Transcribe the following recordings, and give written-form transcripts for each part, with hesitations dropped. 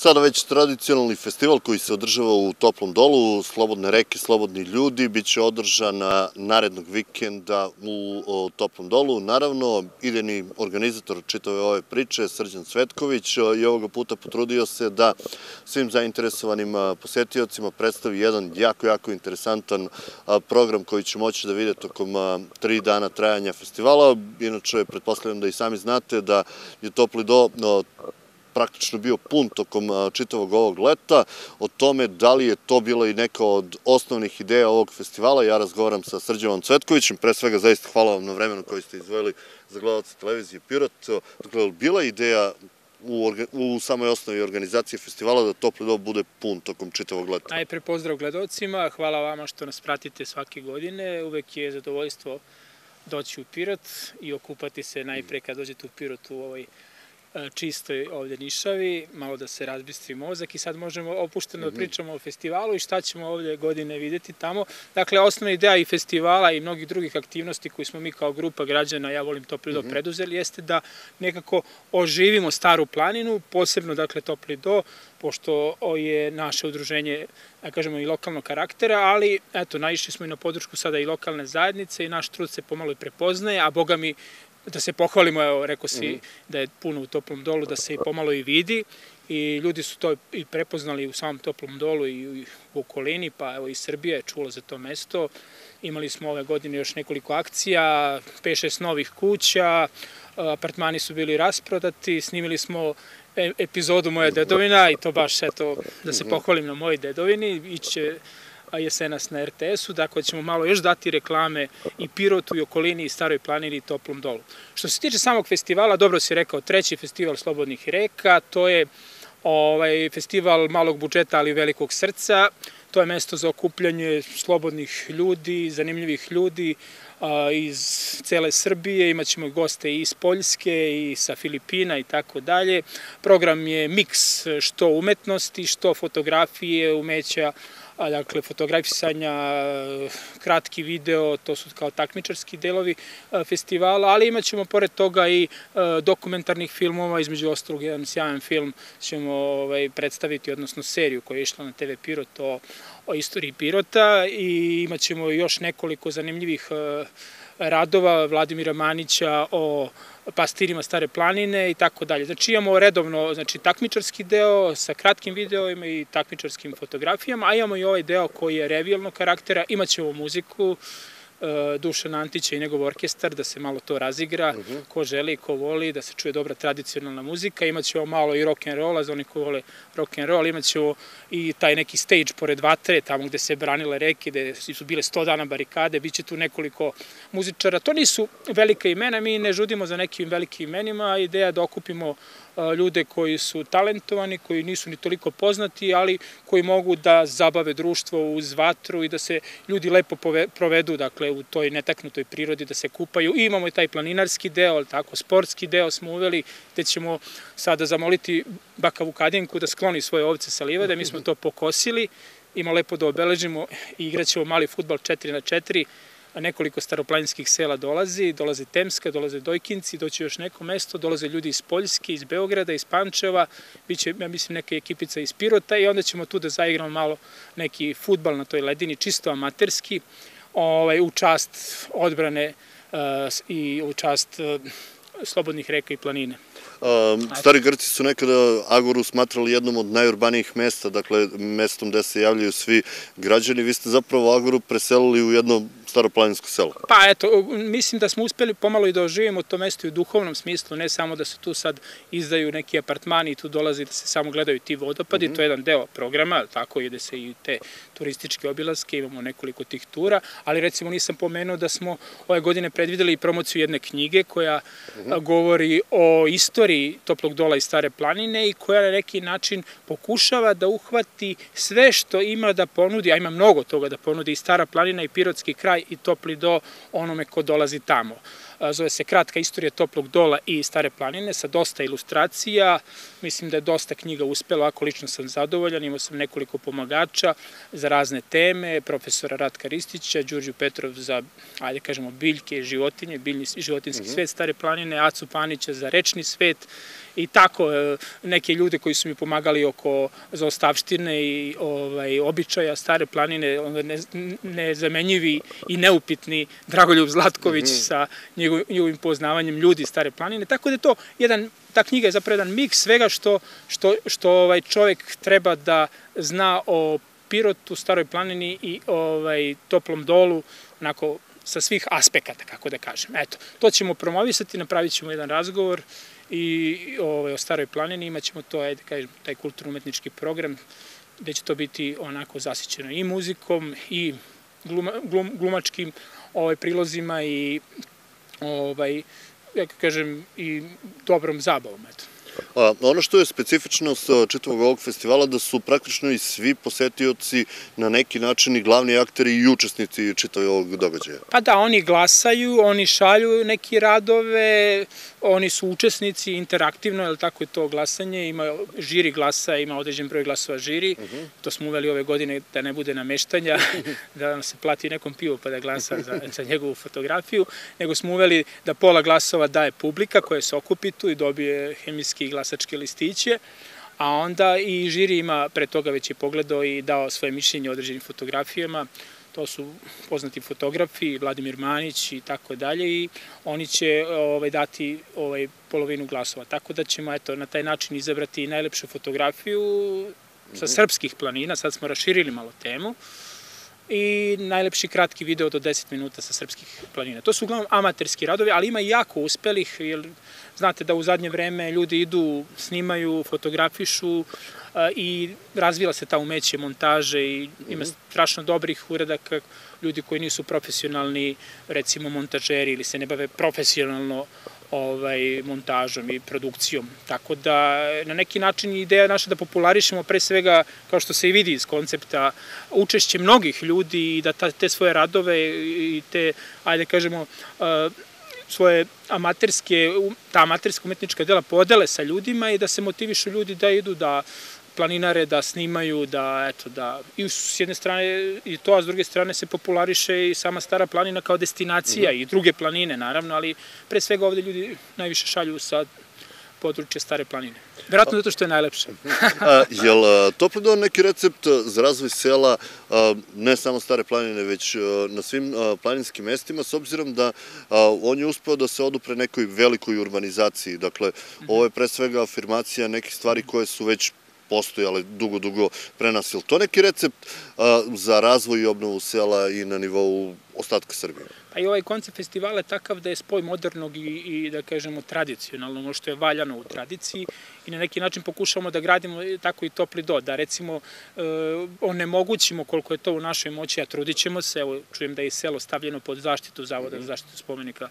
Sada već tradicionalni festival koji se održava u Toplom Dolu, Slobodne reke, slobodni ljudi, biće održan narednog vikenda u Toplom Dolu. Naravno, idejni organizator čitave ove priče, Srđan Cvetković, i ovoga puta potrudio se da svim zainteresovanim posetiocima predstavi jedan jako interesantan program koji će moći da vide tokom 3 dana trajanja festivala. Inače, pretpostavljam da i sami znate da je Topli Do praktično bio pun tokom čitavog ovog leta. O tome da li je to bila i neka od osnovnih ideja ovog festivala, ja razgovaram sa Srđanom Cvetkovićem. Pre svega, zaista hvala vam na vremenu koji ste izdvojili za gledalce televizije Pirot. Dakle, bila ideja u samoj osnovi organizacije festivala da Topli Do bude pun tokom čitavog leta? Najpre pozdrav gledalcima, hvala vama što nas pratite svake godine. Uvek je zadovoljstvo doći u Pirot i okupati se najpre kad dođete u Pirot u ovoj čistoj ovdje Nišavi, malo da se razbistri mozak i sad možemo opušteno da pričamo o festivalu i šta ćemo ovdje godine vidjeti tamo. Dakle, osnovna ideja i festivala i mnogih drugih aktivnosti koji smo mi kao grupa građana, ja volim Topli Do, preduzeli, jeste da nekako oživimo Staru planinu, posebno dakle Topli Do, pošto je naše udruženje, da kažemo, i lokalnog karaktera, ali eto, naišli smo i na podršku sada i lokalne zajednice i naš trud se pomalo i prepoznaje, a boga mi, da se pohvalimo, evo, rekao si da je puno u Toplom Dolu, da se i pomalo i vidi i ljudi su to i prepoznali u samom Toplom Dolu i u okolini, pa evo i Srbija je čula za to mesto. Imali smo ove godine još nekoliko akcija, 5-6 novih kuća, apartmani su bili rasprodati, snimili smo epizodu Moja dedovina i to baš, eto, da se pohvalim na mojoj dedovini, iće jesenas na RTS-u, dakle ćemo malo još dati reklame i Pirotu i okolini i Staroj planini i Toplom Dolu. Što se tiče samog festivala, dobro si rekao, 3. festival slobodnih reka, to je festival malog budžeta, ali velikog srca. To je mesto za okupljanje slobodnih ljudi, zanimljivih ljudi iz cele Srbije. Imaćemo goste i iz Poljske i sa Filipina i tako dalje. Program je miks što umetnosti, što fotografije, umeća, dakle fotografisanja, kratki video, to su kao takmičarski delovi festivala, ali imat ćemo pored toga i dokumentarnih filmova, između ostalog jedan sjajan film ćemo predstaviti, odnosno seriju koja je išla na TV Pirot o istoriji Pirota i imat ćemo još nekoliko zanimljivih radova Vladimira Manića o pastirima Stare planine i tako dalje. Znači imamo redovno takmičarski deo sa kratkim videovima i takmičarskim fotografijama, a imamo i ovaj deo koji je revijalnog karaktera. Imaćemo muziku Dušana Antića i njegov orkestar, da se malo to razigra, ko želi, ko voli, da se čuje dobra tradicionalna muzika. Imaćemo malo i rock'n'rolla, za oni koji vole rock'n'roll, imaćemo i taj neki stage pored vatre, tamo gde se branile reke, gde su bile 100 dana barikade, bit će tu nekoliko muzičara. To nisu velika imena, mi ne žudimo za nekim velikim imenima, ideja da okupimo ljude koji su talentovani, koji nisu ni toliko poznati, ali koji mogu da zabave društvo uz vatru i da se ljudi lepo provedu, dakle, u toj netaknutoj prirodi, da se kupaju. I imamo i taj planinarski deo, tako, sportski deo smo uveli, gde ćemo sada zamoliti baka Vukadinku da skloni svoje ovce sa livade. Mi smo to pokosili, imamo lepo da obeležimo i igraćemo mali fudbal 4x4, nekoliko staroplaninskih sela dolaze Temska, dolaze Dojkinci, doće još neko mesto, dolaze ljudi iz Poljske, iz Beograda, iz Pančeva, biće, ja mislim, neka ekipica iz Pirota i onda ćemo tu da zaigramo malo neki fudbal na toj ledini, čisto amaterski, u čast odbrane i u čast slobodnih reka i planine. Stari Grci su nekada Agoru smatrali jednom od najurbanijih mesta, dakle mestom gde se javljaju svi građani. Vi ste zapravo Agoru preselili u jedno staroplaninsko selo. Pa eto, mislim da smo uspeli pomalo i da oživimo to mesto i u duhovnom smislu, ne samo da se tu sad izdaju neki apartmani i tu dolazi da se samo gledaju ti vodopadi, to je jedan deo programa, tako ide se i te turističke obilaske, imamo nekoliko tih tura, ali recimo nisam pomenuo da smo ove godine predvideli i promociju jedne knjige koja govori o istoriji Toplog Dola i Stare planine i koja na neki način pokušava da uhvati sve što ima da ponudi, a ima mnogo toga da ponudi i Stara planina i Pirotski kraj i Topli Do onome ko dolazi tamo. zove se Kratka istorija Toplog Dola i Stare planine, sa dosta ilustracija. Mislim da je dosta knjiga uspelo, ako lično sam zadovoljan. Imao sam nekoliko pomagača za razne teme, profesora Ratka Ristića, Đurđu Petrov za, ajde kažemo, biljke, životinje, biljni životinski svet Stare planine, Acu Panića za rečni svet i tako neke ljude koji su mi pomagali oko zaostavštine i običaja Stare planine, nezamenjivi i neupitni Dragoljub Zlatković sa njegovim poznavanjem ljudi Stare planine, tako da je to ta knjiga je zapravo jedan miks svega što čovek treba da zna o Pirotu, Staroj planini i Toplom Dolu, onako sa svih aspekata, kako da kažem. Eto, to ćemo promovisati, napravit ćemo jedan razgovor i o Staroj planini, imat ćemo to, ajde kažem, taj kulturno-umetnički program, gde će to biti onako zasićeno i muzikom i glumačkim prilozima i ja kažem i dobrom zabavom, eto. Ono što je specifičnost čitavog ovog festivala da su praktično i svi posetioci na neki način i glavni akteri i učesnici čitavog ovog događaja. Pa da, oni glasaju, oni šalju neke radove, oni su učesnici interaktivno, jer tako je to glasanje, ima žiri glasa, ima određen broj glasova žiri, to smo uveli ove godine da ne bude nameštanja, da nam se plati nekom pivo pa da glasa za njegovu fotografiju, nego smo uveli da pola glasova daje publika koja se okupi tu i dobije hemijski glasačke listiće, a onda i žiri ima pre toga već je pogledao i dao svoje mišljenje o određenim fotografijama. To su poznati fotografi, Vladimir Manić i tako dalje i oni će dati polovinu glasova. Tako da ćemo na taj način izabrati najlepšu fotografiju sa srpskih planina, sad smo raširili malo temu, i najlepši kratki video do 10 minuta sa srpskih planina. To su uglavnom amaterski radovi, ali ima i jako uspelih, jer znate da u zadnje vreme ljudi idu, snimaju, fotografišu i razvila se ta umeće montaže i ima strašno dobrih uredaka, ljudi koji nisu profesionalni, recimo montažeri ili se ne bave profesionalno montažom i produkcijom. Tako da na neki način ideja naša da popularišemo pre svega, kao što se i vidi iz koncepta, učešće mnogih ljudi i da te svoje radove i te, ajde kažemo, svoje ta amaterska umetnička dela podele sa ljudima i da se motivišu ljudi da idu da planinare, da snimaju, da i s jedne strane i to, a s druge strane se populariše i sama Stara planina kao destinacija i druge planine, naravno, ali pre svega ovde ljudi najviše šalju sa područja Stare planine. Vjerojatno zato što je najlepše. Jel Topli Dol neki recept za razvoj sela, ne samo Stare planine, već na svim planinskim mestima, s obzirom da on je uspeo da se odupre nekoj velikoj urbanizaciji. Dakle, ovo je pre svega afirmacija nekih stvari koje su već postojale dugo pre nas. Je li to neki recept za razvoj i obnovu sela i na nivou ostatka Srbije? Pa i ovaj koncept festivala je takav da je spoj modernog i da kažemo tradicionalno, ono što je valjano u tradiciji i na neki način pokušavamo da gradimo tako i Topli Dol, da recimo onemogućimo koliko je to u našoj moći, a trudit ćemo se, evo čujem da je selo stavljeno pod zaštitu Zavoda za zaštitu spomenika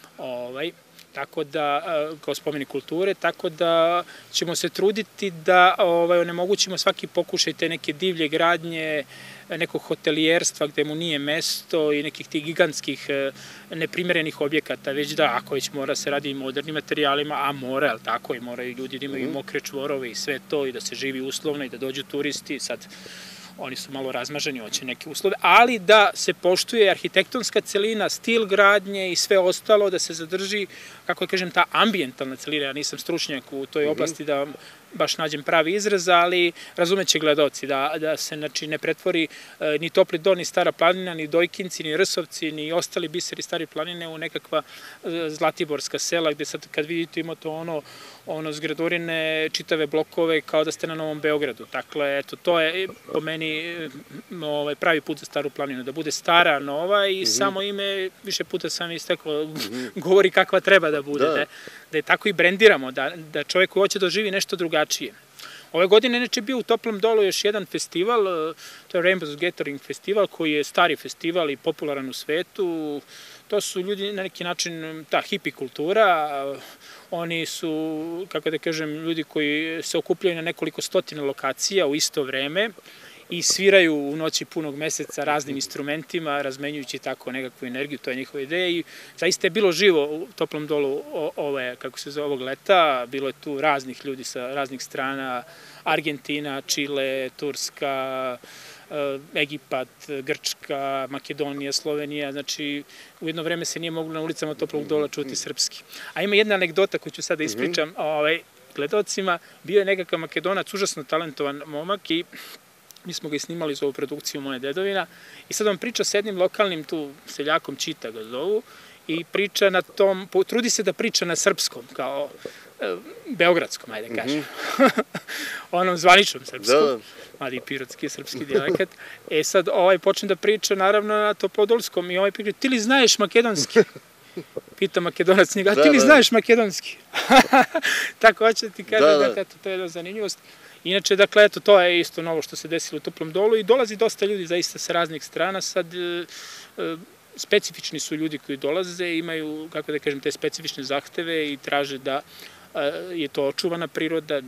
tako da, kao spomenik kulture, tako da ćemo se truditi da onemogućimo svaki pokušaj te neke divlje gradnje, nekog hotelijerstva gde mu nije mesto i nekih tih gigantskih neprimerenih objekata, već da ako već mora se radi i modernim materijalima, a mora, ali tako, i moraju ljudi da imaju mokre čvorove i sve to i da se živi uslovno i da dođu turisti, sad oni su malo razmaženi, hoće neke uslove, ali da se poštuje arhitektonska celina, stil gradnje i sve ostalo, da se zadrži, kako kažem, ta ambijentalna celina. Ja nisam stručnjak u toj oblasti da baš nađem pravi izraz, ali razumeće gledaoci da se ne pretvori ni Topli Dol, ni Stara planina, ni Dojkinci, ni Rsovci, ni ostali biseri Stare planine u nekakva zlatiborska sela, gde sad kad vidite ima to ono zgradurine, čitave blokove kao da ste na Novom Beogradu. Dakle, eto, to je po meni pravi put za Staru planinu, da bude stara, nova i samo ime, više puta sam istakao, govori kakva treba da bude, da je tako i brendiramo, da čovjek hoće da živi nešto drugačije. Ove godine inače bio u Toplom Dolu još jedan festival, to je Rainbow Gathering festival, koji je stari festival i popularan u svetu. To su ljudi na neki način, ta hipi kultura, oni su, kako da kažem, ljudi koji se okupljaju na nekoliko stotina lokacija u isto vreme i sviraju u noći punog meseca raznim instrumentima, razmenjujući tako nekakvu energiju, to je njihova ideja i zaista je bilo živo u Toplom Dolu ovog leta, bilo je tu raznih ljudi sa raznih strana, Argentina, Čile, Turska, Egipat, Grčka, Makedonija, Slovenija, znači u jedno vreme se nije moglo na ulicama Toplog Dola čuti srpski. A ima jedna anegdota koju ću sada ispričam gledalcima, bio je nekakav Makedonac, užasno talentovan momak i mi smo ga i snimali za ovu produkciju Moja dedovina i sad on priča s jednim lokalnim tu seljakom, Čita ga zovu, i priča na tom, trudi se da priča na srpskom, kao beogradskom, ajde kažem, onom zvaničnom srpskom, mali pirotski srpski dijalekt. E sad počne da priča naravno na toplodolskom i priča, ti li znaješ makedonski? Pita Makedonac njega, a ti li znaješ makedonski? Tako hoće da ti kaže, dakle, to je jedna zanimljivost. Inače, dakle, eto, to je isto novo što se desilo u Toplom Dolu i dolazi dosta ljudi zaista sa raznih strana. Sad, specifični su ljudi koji dolaze, imaju, kako da kažem, te specifične zahteve i traže da je to očuvana priroda,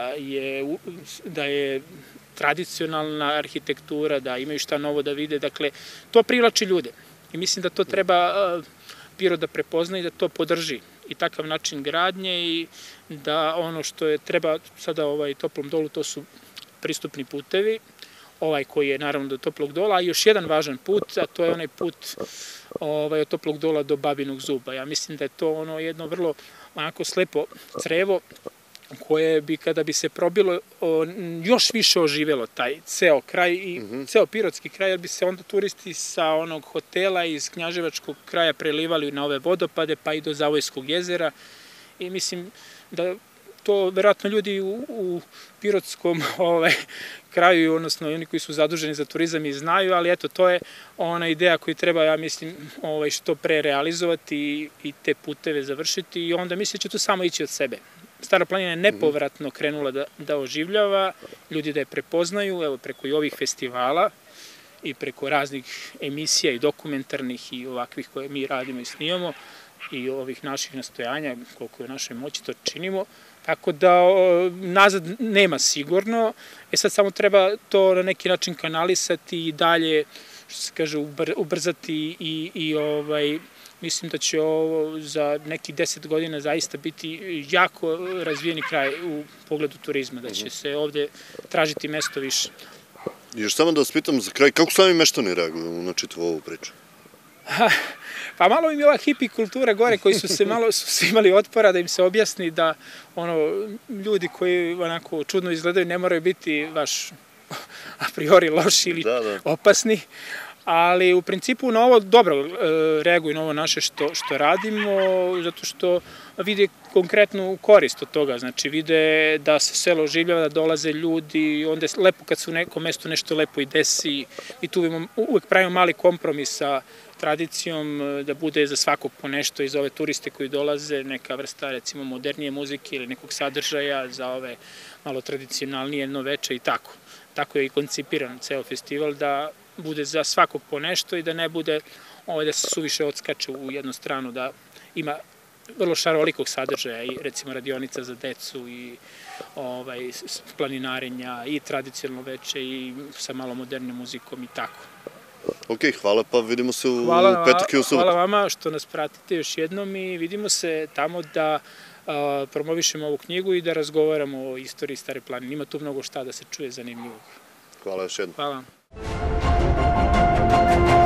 da je tradicionalna arhitektura, da imaju šta novo da vide. Dakle, to privlači ljude i mislim da to treba Pirot da prepozna i da to podrži i takav način gradnje i da ono što je treba sada Toplom Dolu, to su pristupni putevi, koji je naravno do Toplog Dola, a još jedan važan put, a to je onaj put od Toplog Dola do Babinog Zuba. Ja mislim da je to jedno vrlo onako slepo crevo koje bi, kada bi se probilo, još više oživelo taj ceo kraj i ceo pirotski kraj, jer bi se onda turisti sa onog hotela iz Knjaževačkog kraja prelivali na ove vodopade, pa i do Zavojskog jezera i mislim da to verovatno ljudi u pirotskom kraju, odnosno oni koji su zaduženi za turizam i znaju, ali eto, to je ona ideja koju treba, ja mislim, što pre realizovati i te puteve završiti i onda mislim da će to samo ići od sebe. Stara planina je nepovratno krenula da oživljava, ljudi da je prepoznaju, evo, preko i ovih festivala i preko raznih emisija i dokumentarnih i ovakvih koje mi radimo i snimamo i ovih naših nastojanja, koliko je u našoj moći to činimo. Tako da nazad nema sigurno, sad samo treba to na neki način kanalisati i dalje, što se kaže, ubrzati i mislim da će ovo za nekih 10 godina zaista biti jako razvijeni kraj u pogledu turizma, da će se ovde tražiti mesto više. Još samo da vas pitam za kraj, kako sami meštani reaguju na čitavu ovu priču? Pa malo im je ova hipi kultura gore koji su se imali otpora da im se objasni da ljudi koji onako čudno izgledaju ne moraju biti baš a priori loši ili opasni, ali u principu na ovo dobro reaguju na ovo naše što radimo, zato što vide konkretnu korist od toga, znači vide da se selo oživljava, da dolaze ljudi, onda je lepo kad se u nekom mestu nešto lepo i desi i tu uvek pravimo mali kompromis sa tradicijom, da bude za svakog po nešto i za ove turiste koji dolaze, neka vrsta recimo modernije muzike ili nekog sadržaja, za ove malo tradicionalnije jedno veče i tako. Tako je i koncipiran ceo festival, da bude za svakog po nešto i da ne bude da se suviše odskače u jednu stranu, da ima vrlo šarolikog sadržaja i recimo radionica za decu i planinarenja i tradicionalno veče i sa malo modernim muzikom i tako. Ok, hvala, pa vidimo se u petak i u subotu. Hvala vama što nas pratite još jednom i vidimo se tamo da promovišemo ovu knjigu i da razgovaramo o istoriji Stare planine. Ima tu mnogo šta da se čuje zanimljivog. Hvala još jednom. Hvala.